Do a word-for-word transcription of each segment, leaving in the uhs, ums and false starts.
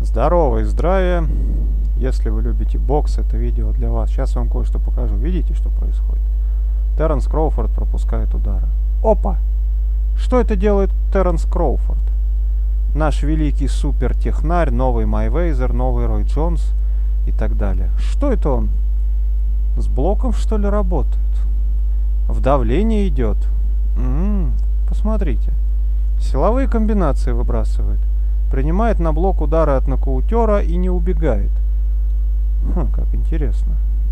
Здорово и здравия. Если вы любите бокс, это видео для вас. Сейчас я вам кое-что покажу. Видите, что происходит? Терренс Кроуфорд пропускает удары. Опа! Что это делает Терренс Кроуфорд? Наш великий супер-технарь, новый Майвезер, новый Рой Джонс и так далее. Что это он? С блоком, что ли, работает? В давление идет. М-м, посмотрите. Силовые комбинации выбрасывает. Принимает на блок удары от нокаутера и не убегает. Хм, как интересно.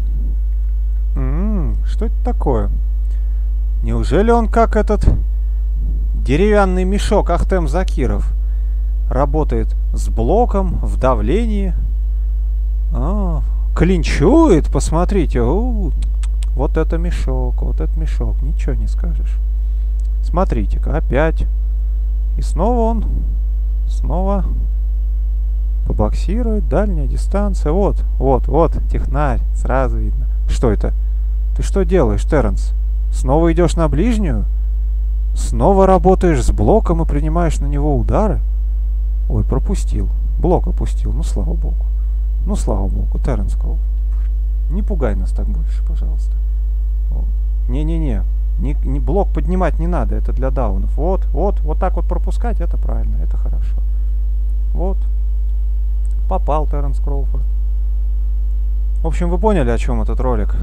М-м, что это такое? Неужели он как этот деревянный мешок Ахтем Закиров работает с блоком в давлении? А, клинчует, посмотрите. У-у-у. Вот это мешок, вот это мешок, ничего не скажешь. Смотрите-ка, опять. И снова он, снова побоксирует, дальняя дистанция. Вот, вот, вот, технарь, сразу видно. Что это? Ты что делаешь, Терренс? Снова идешь на ближнюю? Снова работаешь с блоком и принимаешь на него удары? Ой, пропустил. Блок опустил, ну слава богу. Ну слава богу, Терренс Кроуфорд. Не пугай нас так больше, пожалуйста. Не-не-не. Не, не, блок поднимать не надо, это для даунов. Вот, вот, вот так вот пропускать, это правильно, это хорошо. Вот. Попал Терренс Кроуфорд. В общем, вы поняли, о чем этот ролик.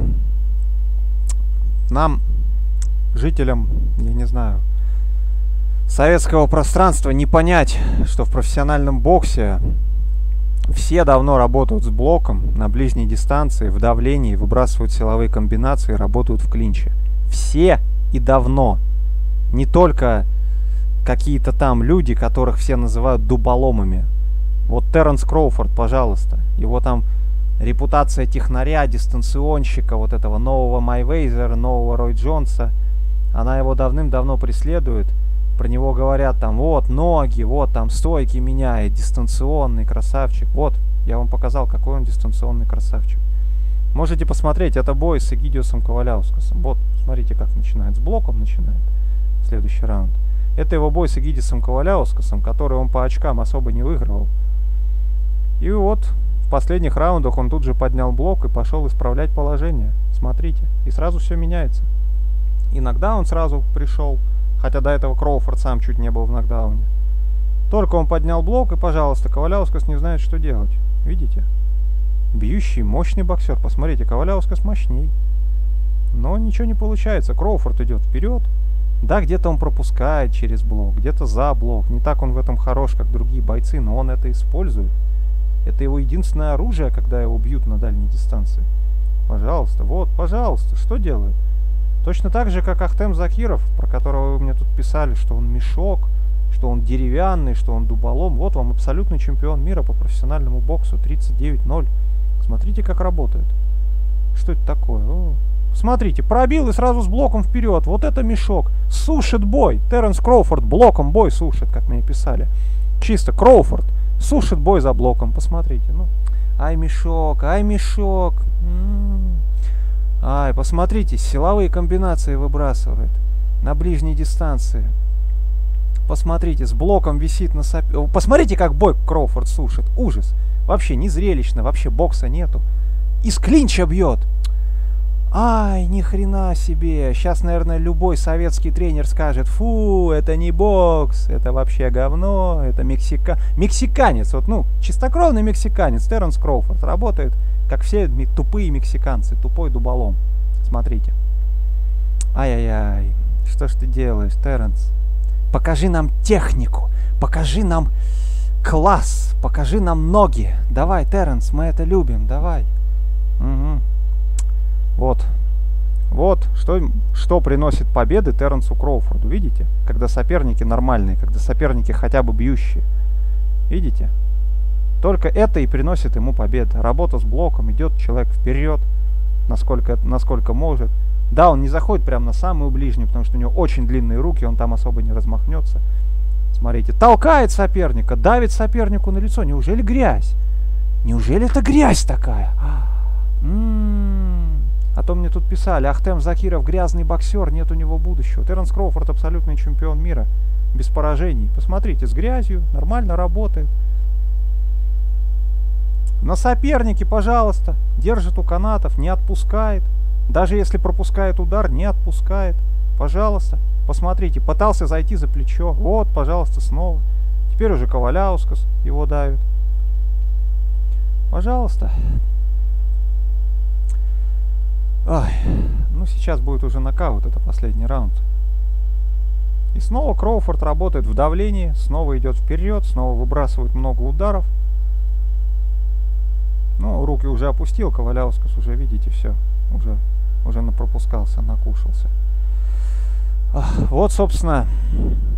Нам, жителям, я не знаю, советского пространства, не понять, что в профессиональном боксе все давно работают с блоком на ближней дистанции, в давлении, выбрасывают силовые комбинации, работают в клинче. Все и давно. Не только какие-то там люди, которых все называют дуболомами. Вот Терренс Кроуфорд, пожалуйста. Его там репутация технаря, дистанционщика, вот этого нового Майвезера, нового Рой Джонса, она его давным-давно преследует. Про него говорят там, вот ноги, вот там стойки меняет, дистанционный красавчик. Вот, я вам показал, какой он дистанционный красавчик. Можете посмотреть, это бой с Эгидиусом Коваляускасом. Вот, смотрите, как начинает. С блоком начинает. Следующий раунд. Это его бой с Эгидиусом Коваляускасом, который он по очкам особо не выигрывал. И вот, в последних раундах он тут же поднял блок и пошел исправлять положение. Смотрите, и сразу все меняется. Иногда он сразу пришел, хотя до этого Кроуфорд сам чуть не был в нокдауне. Только он поднял блок, и, пожалуйста, Коваляускас не знает, что делать. Видите? Бьющий, мощный боксер. Посмотрите, Коваляускас мощней. Но ничего не получается. Кроуфорд идет вперед. Да, где-то он пропускает через блок, где-то за блок. Не так он в этом хорош, как другие бойцы, но он это использует. Это его единственное оружие, когда его бьют на дальней дистанции. Пожалуйста, вот, пожалуйста, что делает? Точно так же, как Ахтем Закиров, про которого вы мне тут писали, что он мешок, что он деревянный, что он дуболом. Вот вам абсолютный чемпион мира по профессиональному боксу. тридцать девять ноль. Смотрите, как работает. Что это такое? О, смотрите, пробил и сразу с блоком вперед. Вот это мешок. Сушит бой. Терренс Кроуфорд блоком бой сушит, как мне писали. Чисто Кроуфорд сушит бой за блоком. Посмотрите. Ну, ай, мешок, ай, мешок. М-м-м. Ай, посмотрите, силовые комбинации выбрасывает на ближней дистанции. Посмотрите, с блоком висит на соп... Посмотрите, как бой Кроуфорд сушит. Ужас. Вообще не зрелищно, вообще бокса нету. Из клинча бьет. Ай, ни хрена себе. Сейчас, наверное, любой советский тренер скажет: фу, это не бокс, это вообще говно, это мексика... мексиканец. Вот, ну, чистокровный мексиканец. Терренс Кроуфорд работает, как все тупые мексиканцы. Тупой дуболом. Смотрите. Ай-яй-яй. Что ж ты делаешь, Терренс? Покажи нам технику. Покажи нам класс. Покажи нам ноги. Давай, Терренс, мы это любим. Давай. Угу. Вот. Вот, что, что приносит победы Терренсу Кроуфорду. Видите? Когда соперники нормальные, когда соперники хотя бы бьющие. Видите? Только это и приносит ему победы. Работа с блоком, идет человек вперед, насколько, насколько может. Да, он не заходит прямо на самую ближнюю, потому что у него очень длинные руки, он там особо не размахнется. Смотрите, толкает соперника, давит сопернику на лицо. Неужели грязь? Неужели это грязь такая? М-м-м. А то мне тут писали: Ахтем Закиров грязный боксер, нет у него будущего. Терренс Кроуфорд абсолютный чемпион мира, без поражений. Посмотрите, с грязью, нормально работает. На сопернике, пожалуйста. Держит у канатов, не отпускает. Даже если пропускает удар, не отпускает. Пожалуйста. Посмотрите, пытался зайти за плечо. Вот, пожалуйста, снова. Теперь уже Коваляускас его давит. Пожалуйста. Ой, ну сейчас будет уже нокаут, это последний раунд. И снова Кроуфорд работает в давлении, снова идет вперед, снова выбрасывает много ударов. Ну, руки уже опустил, Коваляускас уже, видите, все, уже, уже напропускался, накушался. Ах, вот, собственно,